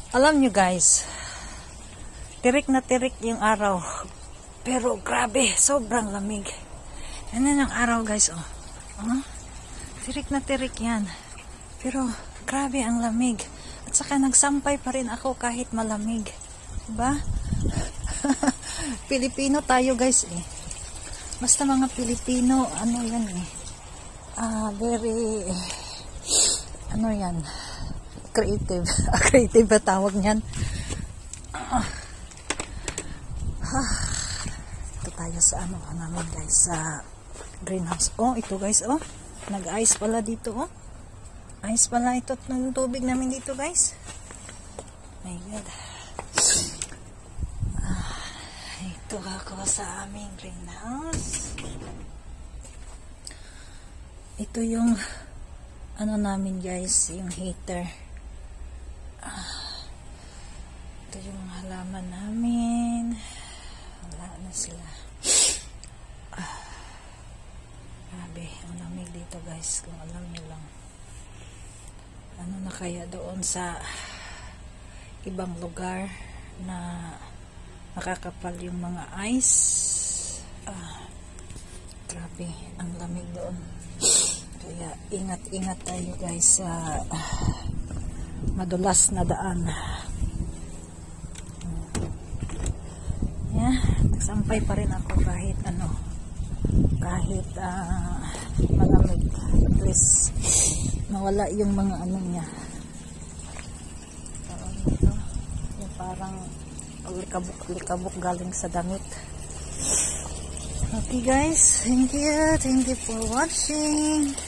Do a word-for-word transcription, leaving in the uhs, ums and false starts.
Alam nyo guys, tirik na tirik yung araw. Pero grabe, sobrang lamig. Yan na ang araw guys, oh. Uh, tirik na tirik yan. Pero grabe ang lamig. At saka nagsampay pa rin ako kahit malamig. Diba? Pilipino tayo guys eh. Basta mga Pilipino, ano yan eh. Ah, very, ano yan, creative. Creative ba tawag niyan? Ah. Ah. Ito tayo sa ano namin guys, sa greenhouse. Oh, ito guys, oh. Nag-ice pala dito, oh. Ice pala ito ng tubig namin dito guys. My God. Ah, ito ako sa aming greenhouse. Ito yung ano namin guys, yung heater. Ah, ito yung halaman namin. Wala na sila. Ah, grabe, ang lamig dito guys, kung alam nyo lang. Ano na kaya doon sa ibang lugar na nakakapal yung mga ice. Ah, grabe, ang lamig doon. Kaya ingat-ingat tayo guys sa uh, madulas na daan. Yeah, nagsampay pa rin ako kahit ano, kahit uh, malamig. At least mawala yung mga ano niya. Ito, yung parang likabok-likabok galing sa damit. Okay guys, thank you, thank you for watching.